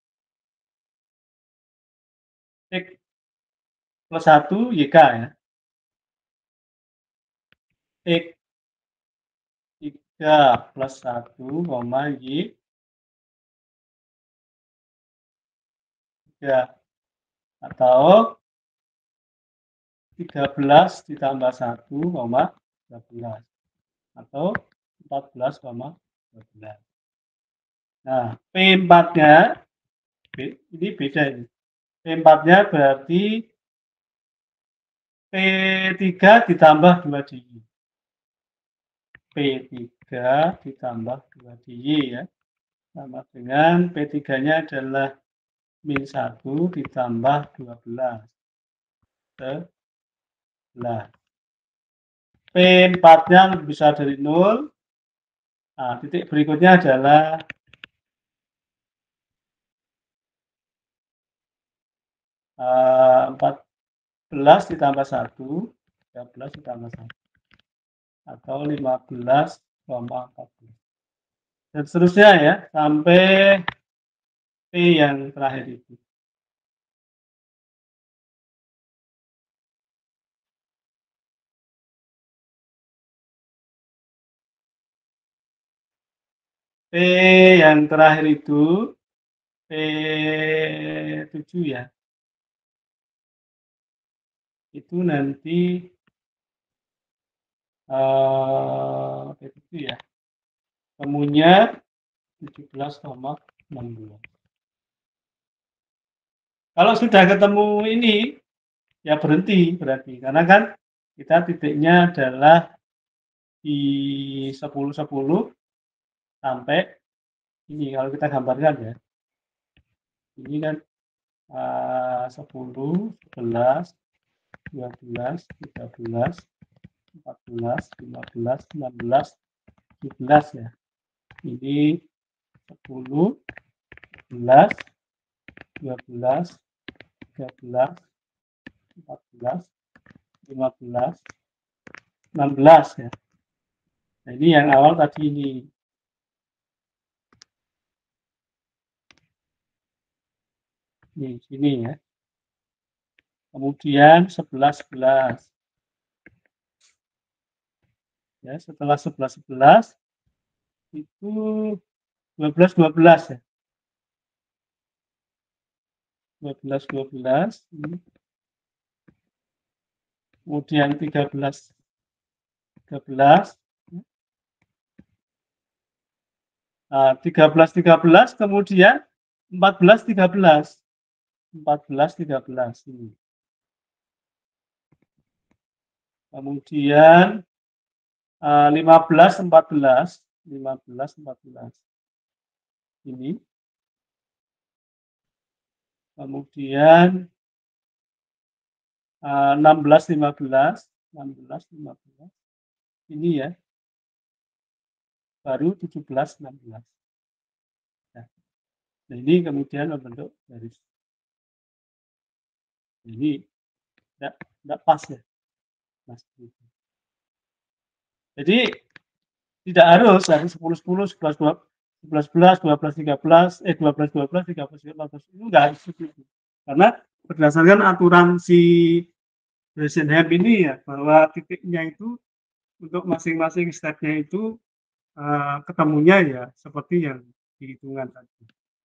X plus 1 YK ya. X 3 plus 1, Y 3 atau 13 ditambah 1, 13 atau 14,12. Nah, P4-nya ini beda ini. P4-nya berarti P3 ditambah 2DY. P3 ditambah 2DY ya. Sama dengan P3-nya adalah min 1 ditambah 12. 11. P4-nya lebih besar dari 0. Nah, titik berikutnya adalah 14 ditambah 1, 13 ditambah 1, atau 15,14. Dan seterusnya ya, sampai P yang terakhir itu. P yang terakhir itu P7 ya. Itu nanti P7 ya. Temunya 17,16. Kalau sudah ketemu ini, ya berhenti berarti. Karena kan kita titiknya adalah di 10-10 sampai ini. Kalau kita gambarkan ya. Ini kan 10, 11, 12, 13, 14, 15, 16, 17 ya. Ini 10, 11, 12, 13, 14, 15, 16 ya. Nah, ini yang awal tadi ini. Ini sini ya. Kemudian 11, 11. Ya, setelah 11, 11 itu 12, 12 ya. 12, 12. Kemudian 13, 13. 13, 13, kemudian 14, 13. 14, 13. Ini. Kemudian 15, 14. 15, 14. Ini. Kemudian 16, 15. 16, 15. Ini ya. Baru 17, 16. Nah, ini kemudian membentuk garis. Ini tidak pas ya. Mas. Jadi tidak harus dari 10, 10, 11, 12, 11, 12, 13, 12, 12, 13, 14, itu enggak harus begitu. Karena berdasarkan aturan si Bresenham ini ya, bahwa titiknya itu untuk masing-masing stepnya itu ketemunya ya seperti yang dihitungan tadi.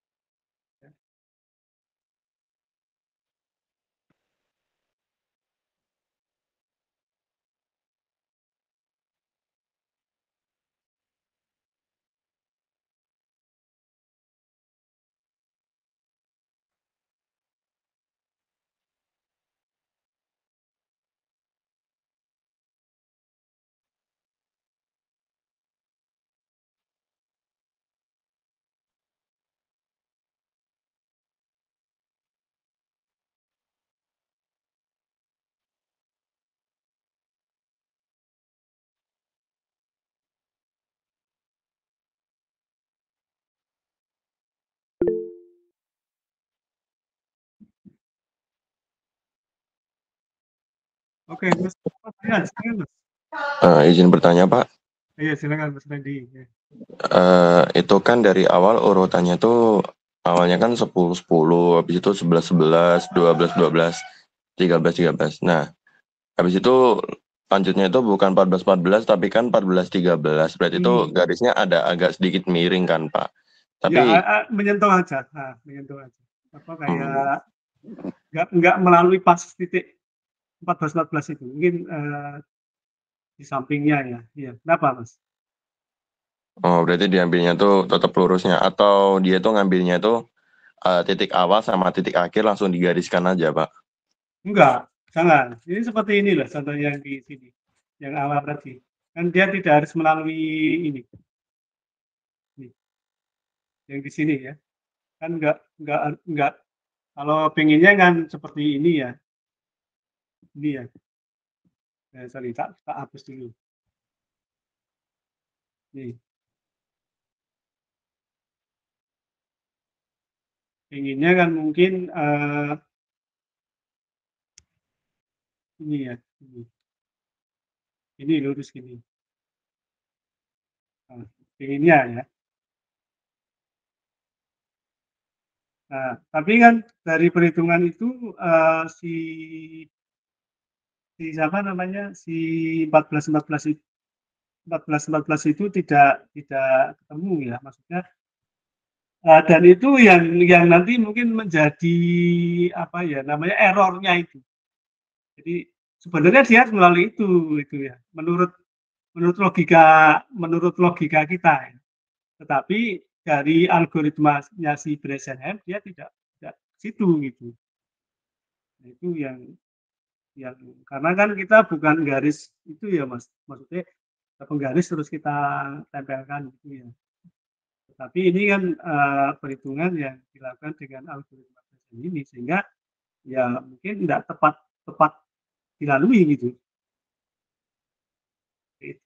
Oke, Mas. Ya, silakan, Mas. Izin bertanya, Pak. Iya, silakan Mas Randy. Ya. Itu kan dari awal urutannya tuh awalnya kan 10, 10, habis itu 11, 11, 12, 12, 13, 13. Nah, habis itu lanjutnya itu bukan 14, 14, tapi kan 14, 13. Berarti itu garisnya ada agak sedikit miring kan, Pak? Tapi ya, menyentuh aja. Nah, menyentuh aja. Apa kayak nggak melalui pas titik 14, 14 itu. Mungkin di sampingnya ya. Iya. Kenapa, Mas? berarti diambilnya tuh tetap lurusnya, atau dia tuh ngambilnya tuh titik awal sama titik akhir langsung digariskan aja, Pak? Enggak, jangan. Ini seperti ini loh contoh yang di sini. Yang awal tadi. Kan dia tidak harus melalui ini. Nih, yang di sini ya. Kan enggak kalau pengennya kan seperti ini ya. Ini ya. Sorry, tak hapus dulu. Nih. Pengennya kan mungkin Ini ya, ini lurus gini. Nah, pengennya ya. Nah, tapi kan dari perhitungan itu si siapa namanya, si 14 itu tidak ketemu ya, maksudnya dan itu yang nanti mungkin menjadi apa ya namanya, error-nya itu. Jadi sebenarnya dia harus melalui itu ya, menurut logika kita ya. Tetapi dari algoritmanya si Bresenham dia tidak ke situ gitu. Nah, itu yang karena kan kita bukan garis itu ya Mas, maksudnya penggaris terus kita tempelkan gitu ya. Tapi ini kan perhitungan yang dilakukan dengan algoritma ini sehingga ya mungkin tidak tepat dilalui gitu. Gitu.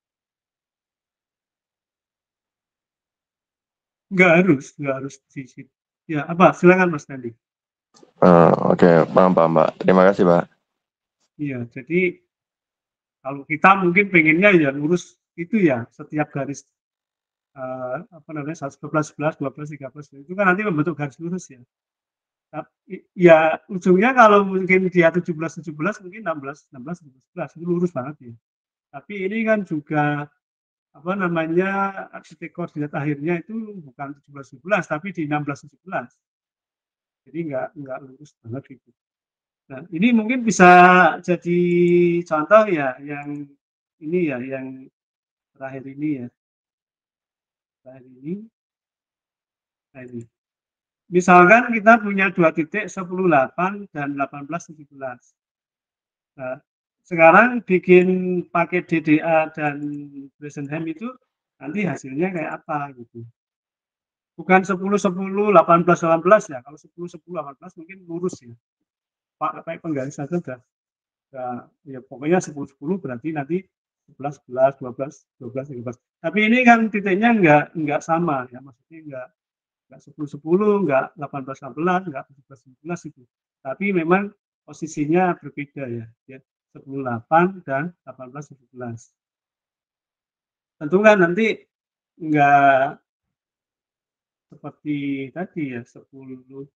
Nggak harus di situ. Ya apa? Silakan Mas Nandi. Oke, paham Pak. Terima kasih Pak. Iya, jadi kalau kita mungkin pengennya ya lurus itu ya setiap garis apa namanya 11, 11, 12, 13 itu kan nanti membentuk garis lurus ya. Tapi ya ujungnya kalau mungkin dia 17, 17 mungkin 16, 16, 11 itu lurus banget ya. Tapi ini kan juga apa namanya titik koordinat akhirnya itu bukan 17, 17 tapi di 16, 17. Jadi nggak lurus banget gitu. Nah, ini mungkin bisa jadi contoh ya yang ini ya yang terakhir ini ya. Terakhir ini. Nah ini. Misalkan kita punya 2 titik 10, 8 dan 18, 17. Nah, sekarang bikin pakai DDA dan Bresenham itu nanti hasilnya kayak apa gitu. Bukan 10, 10, 18, 18 ya. Kalau 10, 10, 18 mungkin lurus ya. Pakai penggaris saja udah ya pokoknya 10, 10 berarti nanti 11, 11, 12, 12, 13. Tapi ini kan titiknya enggak sama ya. Maksudnya enggak 10, 10, enggak 18, 18, enggak 17, 19 itu. Tapi memang posisinya berbeda ya. 10, 8 dan 18, 17. Tentu kan nanti enggak seperti tadi ya 10,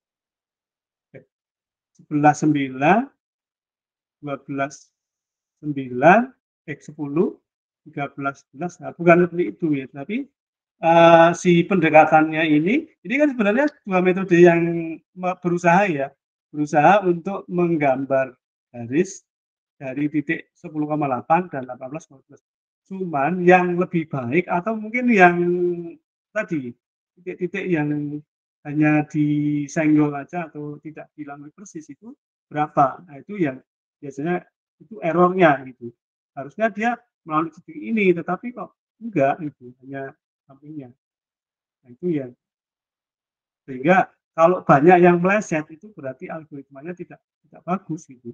11, 9, 12, 9, 10, 13, 11. Nah, bukan seperti itu ya. Tapi si pendekatannya ini kan sebenarnya dua metode yang berusaha untuk menggambar garis dari titik 10,8 dan 18,12. Cuman yang lebih baik atau mungkin yang tadi titik-titik yang hanya disenggol aja atau tidak dilalui persis itu berapa? Nah, itu yang biasanya itu error-nya gitu. Harusnya dia melalui titik ini, tetapi kok enggak itu, hanya sampingnya. Nah, itu yang sehingga kalau banyak yang meleset itu berarti algoritmanya tidak bagus gitu.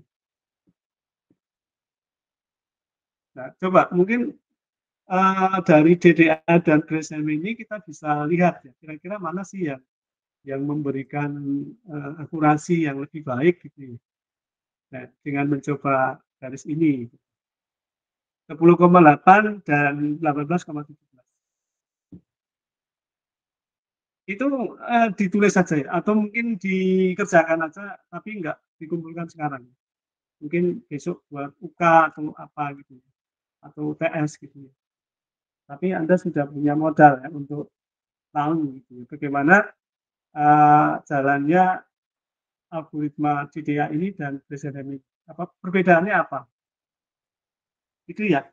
Nah, coba mungkin dari DDA dan Bresenham ini kita bisa lihat ya, kira-kira mana sih yang memberikan akurasi yang lebih baik gitu. Nah, dengan mencoba garis ini 10,8 dan 18,17. Itu ditulis saja ya, atau mungkin dikerjakan aja tapi enggak dikumpulkan sekarang. Mungkin besok buat UK atau apa gitu atau UTS gitu ya. Tapi Anda sudah punya modal ya untuk tahu gitu bagaimana jalannya algoritma DDA ini dan Bresenham ini. Apa perbedaannya apa? Itu ya.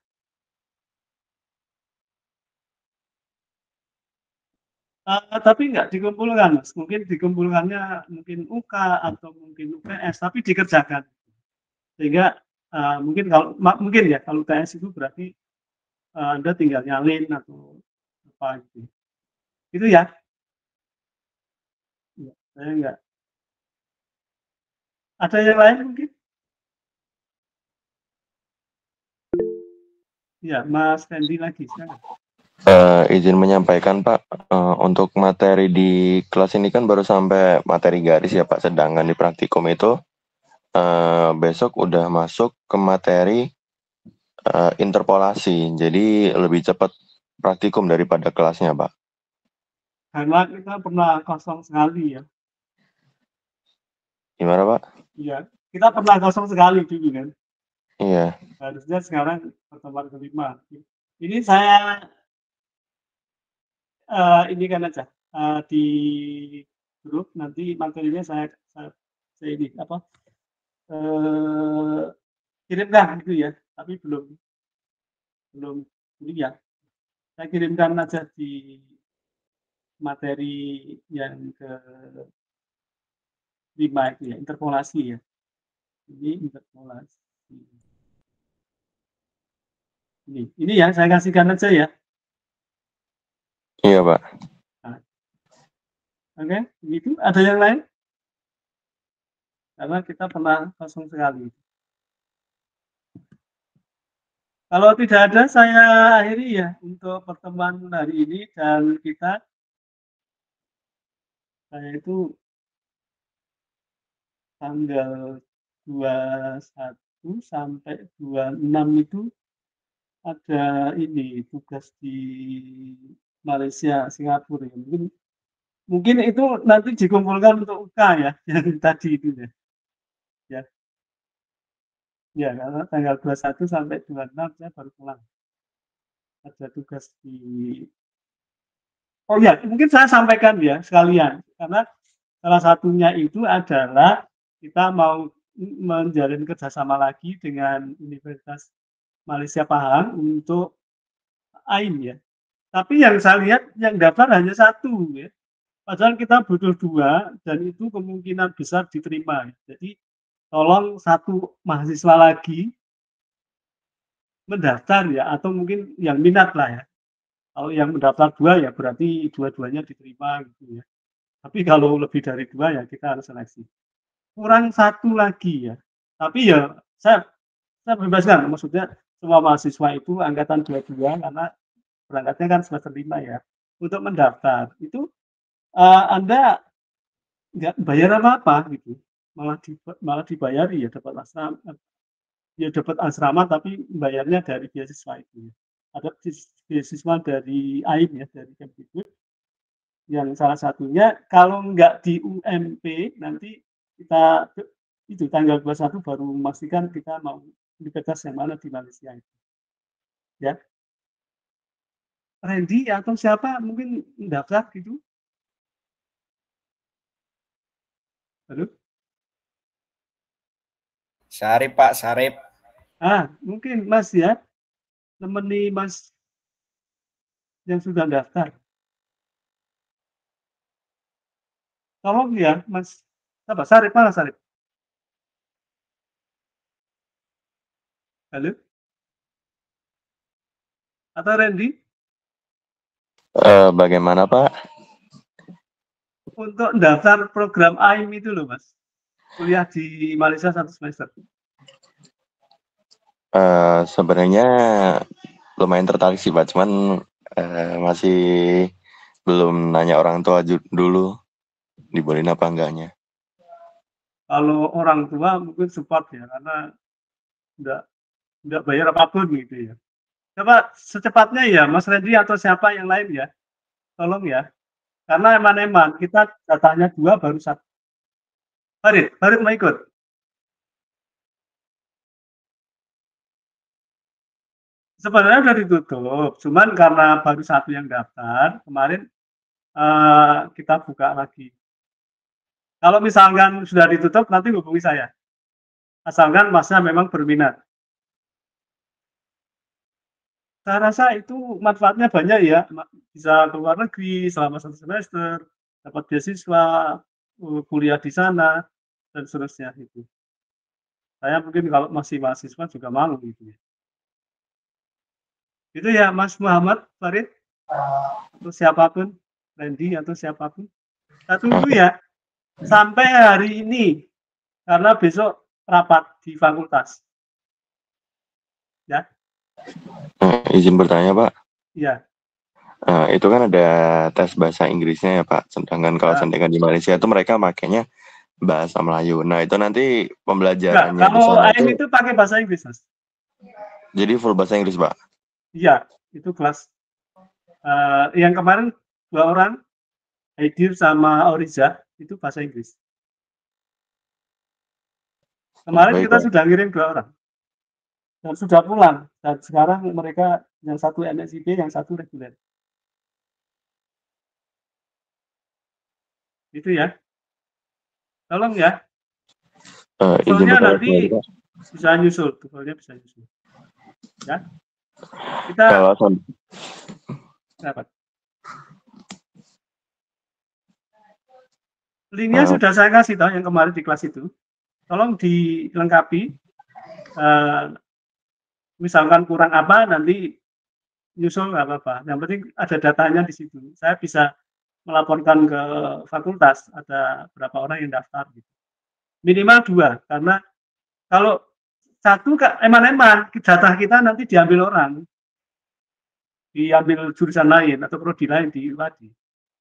Tapi enggak dikumpulkan, Mas. Mungkin dikumpulkannya mungkin UK atau mungkin UTS, tapi dikerjakan. Sehingga mungkin mungkin ya kalau UTS itu berarti Anda tinggal nyalin atau apa gitu. Itu ya. Ya, saya enggak. Ada yang lain mungkin? Ya, Mas Fendi lagi. Izin menyampaikan Pak, untuk materi di kelas ini kan baru sampai materi garis ya Pak, sedangkan di praktikum itu besok udah masuk ke materi interpolasi, jadi lebih cepat praktikum daripada kelasnya, Pak. Karena kita pernah kosong sekali ya. Gimana, Pak? Iya, kita pernah kosong sekali dulu kan. Iya. Harusnya sekarang pertemuan kelima. Ini saya ini kan aja di grup nanti materinya saya ini apa kirimkan gitu ya. Tapi belum ini ya. Saya kirimkan aja di materi yang ke-5 itu ya, interpolasi ya. Ini interpolasi. Ini ya, saya kasihkan aja ya. Iya, Pak. Nah, oke, begitu. Ada yang lain? Karena kita pernah kosong sekali. Kalau tidak ada, saya akhiri ya untuk pertemuan hari ini dan saya itu tanggal 21 sampai 26 itu ada ini tugas di Malaysia, Singapura ya. Mungkin itu nanti dikumpulkan untuk UK ya, yang tadi itu ya. Ya, ya karena tanggal 21 sampai 26 saya baru pulang. Ada tugas di Oh ya, mungkin saya sampaikan ya sekalian, karena salah satunya itu adalah kita mau menjalin kerjasama lagi dengan Universitas Malaysia Pahang untuk AIM ya. Tapi yang saya lihat yang daftar hanya 1 ya. Padahal kita butuh 2 dan itu kemungkinan besar diterima. Jadi tolong 1 mahasiswa lagi mendaftar ya, atau mungkin yang minat lah ya. Kalau yang mendaftar 2 ya berarti dua-duanya diterima gitu ya. Tapi kalau lebih dari 2 ya kita harus seleksi. Kurang 1 lagi ya. Tapi ya saya bebaskan, maksudnya semua mahasiswa itu angkatan 22 karena berangkatnya kan semester 5 ya, untuk mendaftar. Itu Anda nggak bayar apa-apa gitu, malah dibayari ya, dapat asrama tapi bayarnya dari beasiswa itu ya. Ada beasiswa dari AIM ya, dari Kemdikbud, yang salah satunya kalau nggak di UMP nanti kita itu tanggal 21 baru memastikan kita mau universitas yang mana di Malaysia itu. Ya. Randy atau siapa mungkin mendaftar gitu? Halo? Sarip, Pak, Sarip. Mungkin Mas ya, nemeni Mas yang sudah daftar. Tolong ya, Mas. Apa? Sarip, mana Sarip? Halo? Atau Randy? Bagaimana, Pak? Untuk daftar program AIM itu loh, Mas. Kuliah di Malaysia 1 semester. Sebenarnya lumayan tertarik sih, Pak. Cuman masih belum nanya orang tua dulu dibolehin apa enggaknya. Kalau orang tua mungkin support ya, karena enggak bayar apapun gitu ya. Coba secepatnya ya, Mas Randy atau siapa yang lain ya, tolong ya. Karena eman-eman kita datanya 2 baru 1. Farid mau ikut? Sebenarnya udah ditutup, cuman karena baru 1 yang daftar, kemarin kita buka lagi. Kalau misalkan sudah ditutup, nanti hubungi saya. Asalkan Masnya memang berminat. Saya rasa itu manfaatnya banyak ya, bisa ke luar negeri selama 1 semester, dapat beasiswa, kuliah di sana, dan seterusnya gitu. Saya mungkin kalau masih mahasiswa juga mau gitu ya. Itu ya Mas Muhammad, Farid, atau siapapun, Randy atau siapapun. Kita tunggu ya, sampai hari ini, karena besok rapat di fakultas. Ya. Izin bertanya, Pak. Iya. Itu kan ada tes bahasa Inggrisnya ya, Pak. Sedangkan kalau di Malaysia itu mereka makainya bahasa Melayu. Nah, itu nanti Enggak, pembelajarannya di kalau sana AM itu itu pakai bahasa Inggris, Mas. jadi full bahasa Inggris, Pak. Iya, itu kelas yang kemarin 2 orang, Aidir sama Oriza, itu bahasa Inggris. Kemarin Baik, kita Pak. sudah ngirim 2 orang. Dan sudah pulang. Dan sekarang mereka yang satu MSIB, yang satu reguler. Itu ya. Tolong ya. Izin Tuvelnya bertanya nanti kembali, Pak. bisa nyusul. Tuvelnya bisa nyusul. Ya. Kita Kalau dapat. Linknya sudah saya kasih tahu yang kemarin di kelas itu. Tolong dilengkapi. Misalkan kurang apa, nanti nyusul nggak apa-apa. Yang penting ada datanya di situ. Saya bisa melaporkan ke fakultas ada berapa orang yang daftar. Gitu. Minimal 2, karena kalau 1 eman-eman, jatah kita nanti diambil orang. Diambil jurusan lain atau prodi lain di UAD.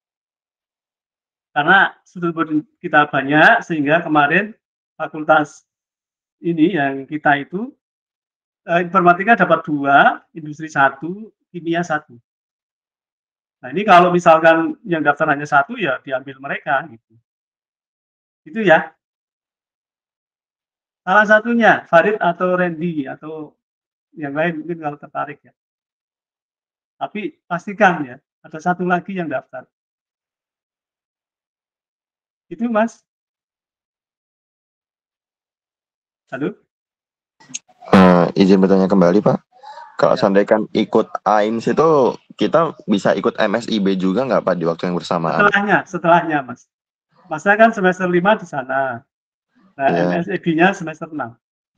Karena sudut kita banyak, sehingga kemarin fakultas ini yang kita itu informatika dapat 2, industri 1, kimia 1. Nah ini kalau misalkan yang daftar hanya 1 ya diambil mereka gitu. Itu ya. Salah satunya Farid atau Randy atau yang lain mungkin kalau tertarik ya. Tapi pastikan ya ada 1 lagi yang daftar. Itu Mas. Halo? izin bertanya kembali, Pak. Kalau Ya. seandainya ikut AIMS itu kita bisa ikut MSIB juga nggak, Pak, di waktu yang bersamaan? Setelahnya Mas. Masnya kan semester 5 di sana. Nah, Ya. MSIB-nya semester 6.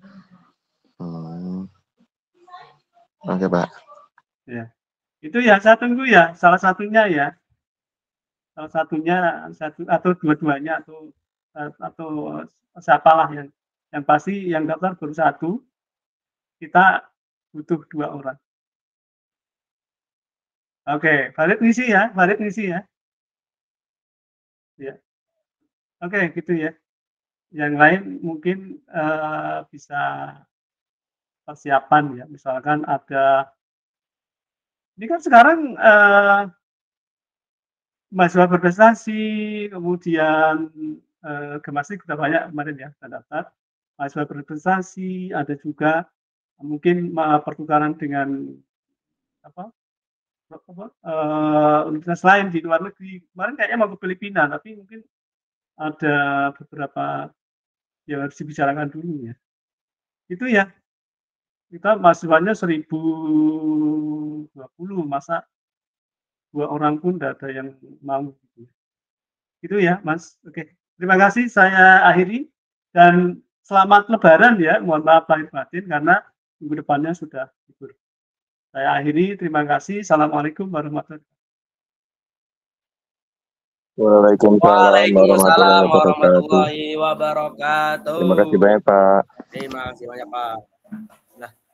Oke, Pak. Ya. Itu ya saya tunggu ya, salah satunya ya. Salah satunya atau dua-duanya atau siapalah yang pasti yang daftar baru 1. Kita butuh 2 orang. Oke, Farid ngisi ya. Ya. Oke, gitu ya. Yang lain mungkin bisa persiapan ya. Misalkan ada ini kan sekarang mahasiswa berprestasi, kemudian Gemasik sudah banyak kemarin ya daftar. Mahasiswa berprestasi, ada juga mungkin pertukaran dengan universitas lain di luar negeri. Kemarin kayaknya mau ke Filipina, tapi mungkin ada beberapa yang harus dibicarakan dulu ya. Itu ya. Kita mahasiswanya 1020, masa 2 orang pun tidak ada yang mau gitu. Itu ya, Mas. Oke. Terima kasih, saya akhiri dan selamat lebaran ya. Mohon maaf lahir batin karena minggu depannya sudah libur. Saya akhiri, terima kasih. Assalamualaikum warahmatullahi wabarakatuh. Waalaikumsalam warahmatullahi wabarakatuh. Terima kasih banyak, Pak. Terima kasih banyak, Pak. Nah.